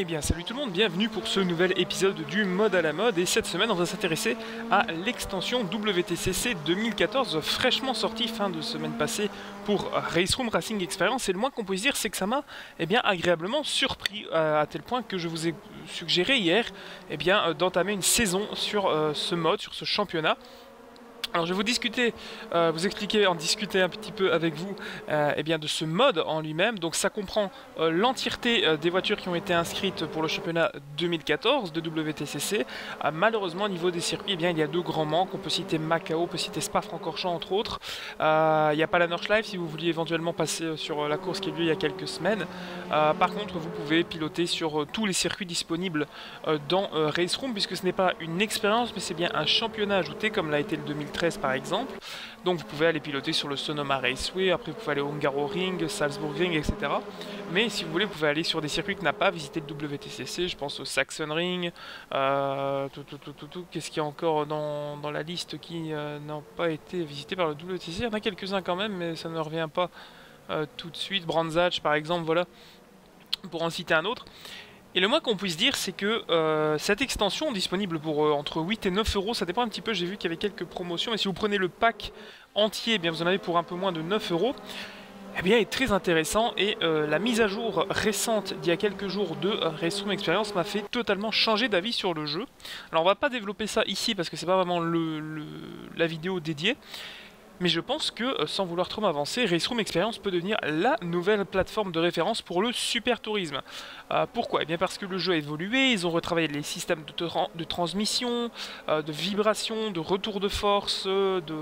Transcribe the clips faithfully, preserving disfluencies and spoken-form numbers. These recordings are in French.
Eh bien salut tout le monde, bienvenue pour ce nouvel épisode du mode à la mode et cette semaine on va s'intéresser à l'extension W T C C deux mille quatorze fraîchement sortie fin de semaine passée pour Race Room Racing Experience et le moins qu'on puisse dire c'est que ça m'a eh bien, agréablement surpris à tel point que je vous ai suggéré hier eh bien, d'entamer une saison sur euh, ce mode, sur ce championnat. Alors je vais vous discuter, euh, vous expliquer, en discuter un petit peu avec vous euh, eh bien de ce mode en lui-même. Donc ça comprend euh, l'entièreté euh, des voitures qui ont été inscrites pour le championnat deux mille quatorze de W T C C. Euh, malheureusement au niveau des circuits, eh bien, il y a deux grands manques. On peut citer Macao, on peut citer Spa-Francorchamps entre autres. Euh, il n'y a pas la Nordschleife si vous vouliez éventuellement passer sur la course qui a eu lieu il y a quelques semaines. Euh, par contre vous pouvez piloter sur euh, tous les circuits disponibles euh, dans euh, Race Room puisque ce n'est pas une expérience mais c'est bien un championnat ajouté comme l'a été le deux mille treize par exemple. Donc vous pouvez aller piloter sur le Sonoma Raceway, après vous pouvez aller au Hungaroring, Salzburgring, et cetera. Mais si vous voulez, vous pouvez aller sur des circuits que n'a pas visité le W T C C, je pense au Sachsenring, euh, tout, tout, tout, tout, tout. Qu'est-ce qu'il y a encore dans, dans la liste qui euh, n'ont pas été visités par le W T C C? Il y en a quelques-uns quand même, mais ça ne revient pas euh, tout de suite. Brands Hatch par exemple, voilà, pour en citer un autre. Et le moins qu'on puisse dire, c'est que euh, cette extension, disponible pour euh, entre huit et neuf euros, ça dépend un petit peu, j'ai vu qu'il y avait quelques promotions, mais si vous prenez le pack entier, eh bien vous en avez pour un peu moins de neuf euros, eh bien est très intéressant, et euh, la mise à jour récente d'il y a quelques jours de euh, Race Room Experience m'a fait totalement changer d'avis sur le jeu. Alors on va pas développer ça ici, parce que c'est pas vraiment le, le, la vidéo dédiée, mais je pense que, sans vouloir trop m'avancer, Race Room Experience peut devenir la nouvelle plateforme de référence pour le super tourisme. Euh, pourquoi? Eh bien parce que le jeu a évolué, ils ont retravaillé les systèmes de, tra de transmission, euh, de vibration, de retour de force, de... de,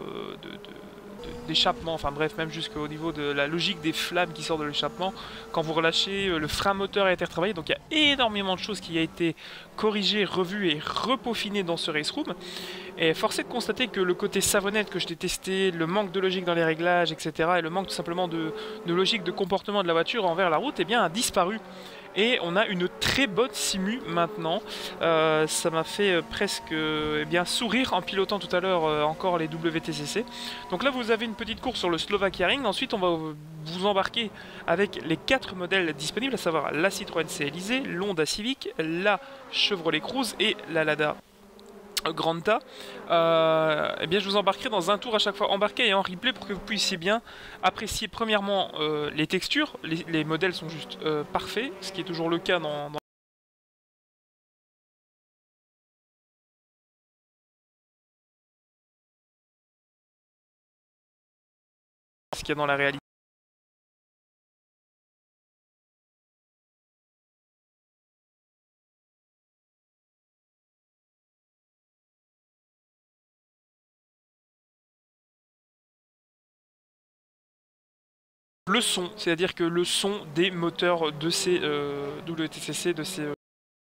de d'échappement, enfin bref, même jusqu'au niveau de la logique des flammes qui sortent de l'échappement. Quand vous relâchez, le frein moteur a été retravaillé, donc il y a énormément de choses qui ont été corrigées, revues et repaufinées dans ce Race Room. Et force est de constater que le côté savonnette que je détestais, le manque de logique dans les réglages, et cetera, et le manque tout simplement de, de logique de comportement de la voiture envers la route, eh bien, a disparu. Et on a une très bonne simu maintenant. Euh, ça m'a fait euh, presque euh, eh bien, sourire en pilotant tout à l'heure euh, encore les W T C C. Donc là vous avez une petite course sur le Slovakia Ring. Ensuite on va vous embarquer avec les quatre modèles disponibles, à savoir la Citroën C L I, l'Honda Civic, la Chevrolet Cruze et la Lada Granta. Euh, eh bien je vous embarquerai dans un tour à chaque fois embarqué et en replay pour que vous puissiez bien apprécier premièrement euh, les textures. Les, les modèles sont juste euh, parfaits, ce qui est toujours le cas dans, dans ce qu'il y a dans la réalité. Le son, c'est-à-dire que le son des moteurs de ces euh, W T C C, de ces euh,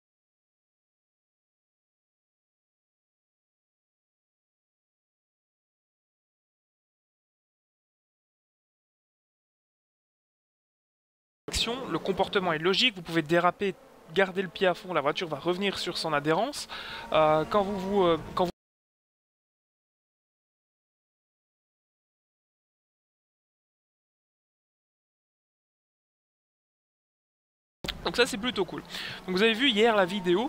le comportement est logique, vous pouvez déraper, garder le pied à fond, la voiture va revenir sur son adhérence. Euh, quand vous vous... Euh, quand vous Donc ça c'est plutôt cool. Donc vous avez vu hier la vidéo.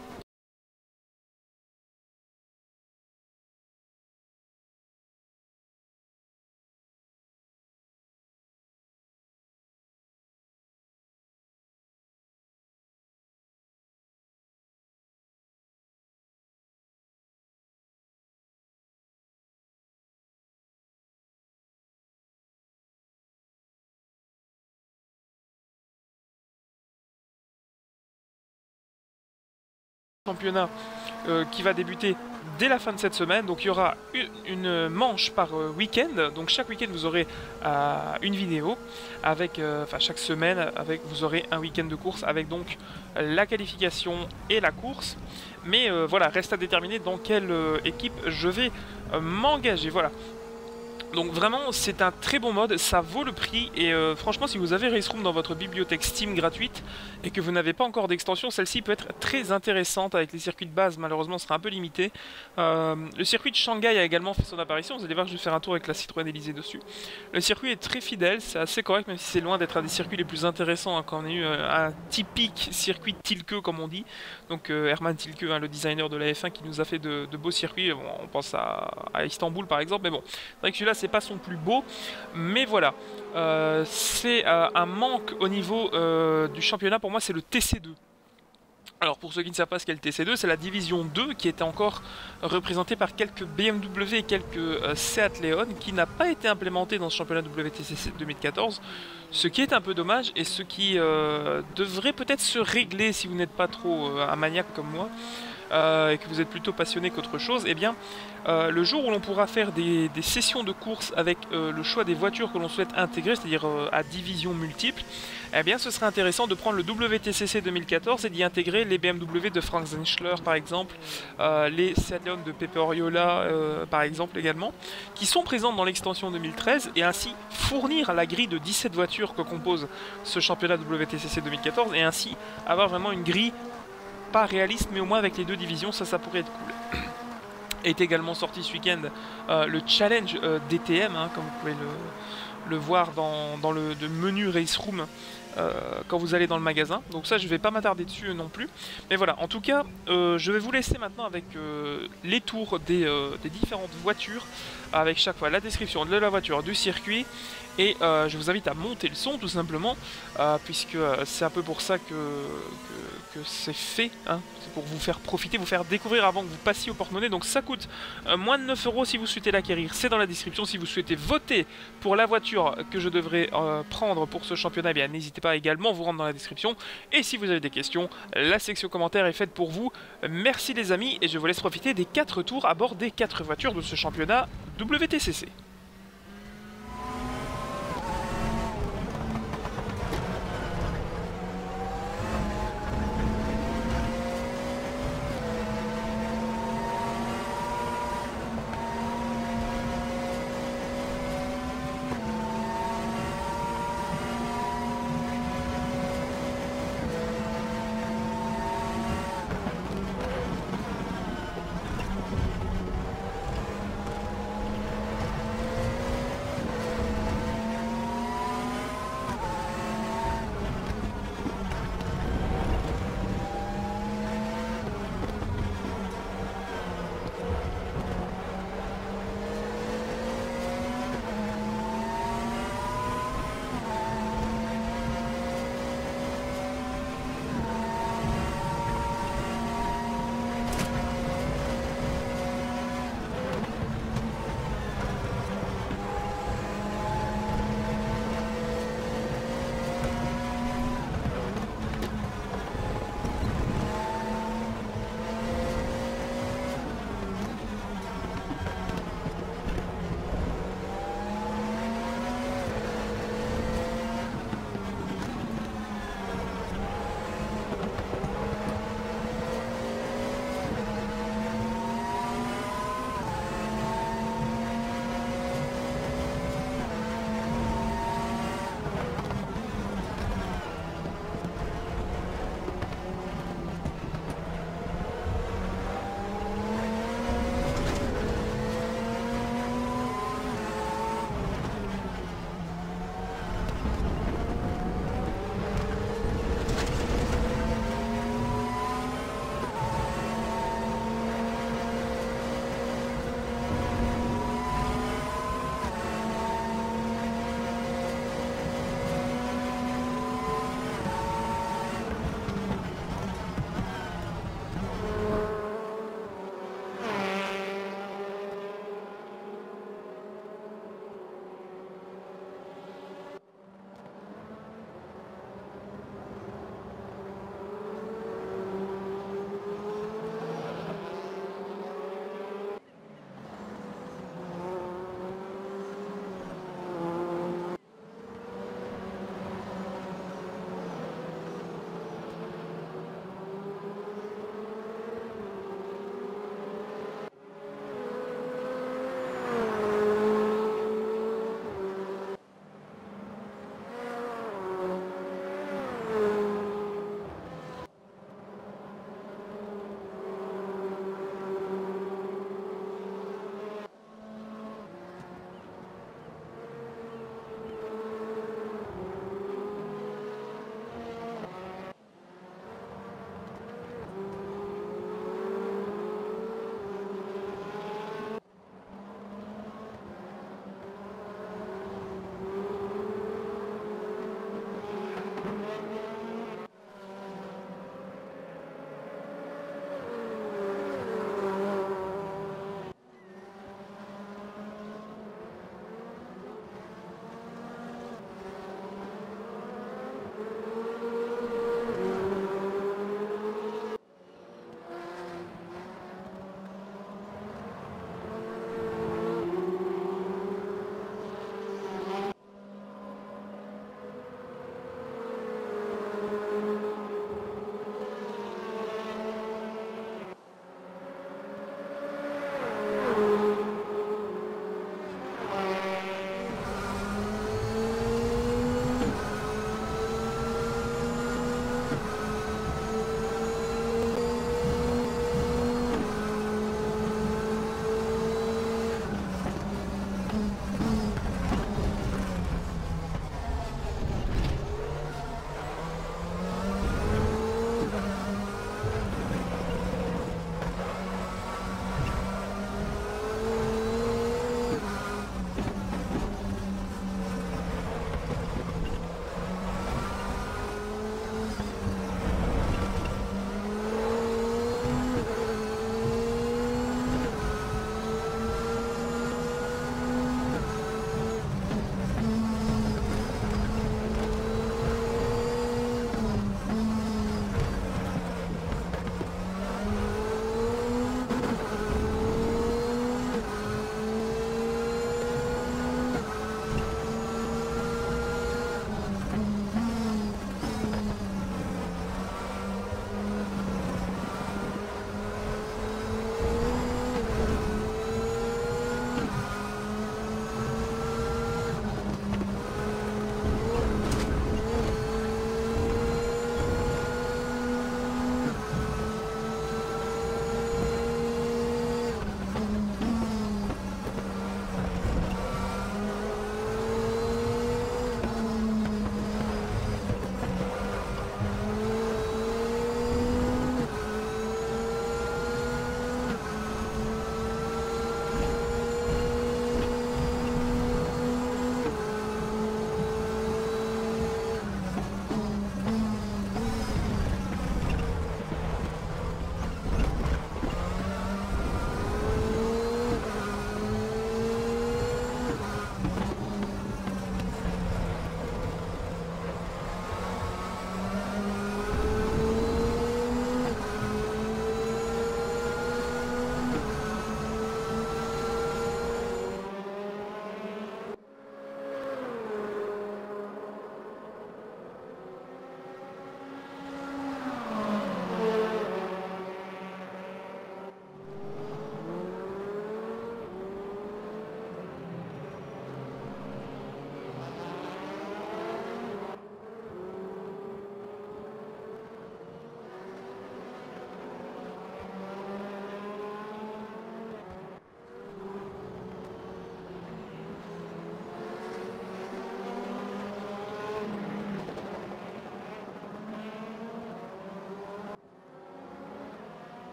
Championnat euh, qui va débuter dès la fin de cette semaine, donc il y aura une, une manche par euh, week-end, donc chaque week-end vous aurez euh, une vidéo, avec, euh, enfin chaque semaine avec, vous aurez un week-end de course avec donc la qualification et la course, mais euh, voilà, reste à déterminer dans quelle euh, équipe je vais euh, m'engager, voilà. Donc vraiment c'est un très bon mode, ça vaut le prix et euh, franchement si vous avez Race Room dans votre bibliothèque Steam gratuite et que vous n'avez pas encore d'extension, celle-ci peut être très intéressante. Avec les circuits de base malheureusement sera un peu limité. Euh, le circuit de Shanghai a également fait son apparition, vous allez voir je vais faire un tour avec la Citroën Élysée dessus. Le circuit est très fidèle, c'est assez correct même si c'est loin d'être un des circuits les plus intéressants hein, quand on a eu euh, un typique circuit Tilke comme on dit. Donc euh, Hermann Tilke, hein, le designer de la F un qui nous a fait de, de beaux circuits, bon, on pense à, à Istanbul par exemple, mais bon, c'est vrai que celui-là c'est pas son plus beau, mais voilà, euh, c'est euh, un manque au niveau euh, du championnat pour moi, c'est le T C deux. Alors pour ceux qui ne savent pas ce qu'est le T C deux, c'est la division deux qui était encore représentée par quelques B M W et quelques euh, Seat Leon qui n'a pas été implémentée dans ce championnat W T C C deux mille quatorze, ce qui est un peu dommage et ce qui euh, devrait peut-être se régler si vous n'êtes pas trop euh, un maniaque comme moi. Euh, et que vous êtes plutôt passionné qu'autre chose, et eh bien euh, le jour où l'on pourra faire des, des sessions de course avec euh, le choix des voitures que l'on souhaite intégrer, c'est-à-dire euh, à division multiple, eh bien ce serait intéressant de prendre le W T C C deux mille quatorze et d'y intégrer les B M W de Frank Zenschler par exemple, euh, les Seat Leon de Pepe Oriola euh, par exemple également, qui sont présentes dans l'extension deux mille treize et ainsi fournir la grille de dix-sept voitures que compose ce championnat W T C C deux mille quatorze et ainsi avoir vraiment une grille pas réaliste mais au moins avec les deux divisions, ça ça pourrait être cool. Est également sorti ce week-end euh, le challenge euh, D T M hein, comme vous pouvez le, le voir dans, dans le de menu Race Room euh, quand vous allez dans le magasin, donc ça je vais pas m'attarder dessus non plus, mais voilà, en tout cas euh, je vais vous laisser maintenant avec euh, les tours des, euh, des différentes voitures, avec chaque fois la description de la voiture, du circuit. Et euh, je vous invite à monter le son tout simplement, euh, puisque euh, c'est un peu pour ça que, que, que c'est fait, hein. C'est pour vous faire profiter, vous faire découvrir avant que vous passiez au porte-monnaie. Donc ça coûte euh, moins de neuf euros si vous souhaitez l'acquérir, c'est dans la description. Si vous souhaitez voter pour la voiture que je devrais euh, prendre pour ce championnat, eh bien n'hésitez pas également, vous rendre dans la description. Et si vous avez des questions, la section commentaires est faite pour vous. Merci les amis, et je vous laisse profiter des quatre tours à bord des quatre voitures de ce championnat W T C C.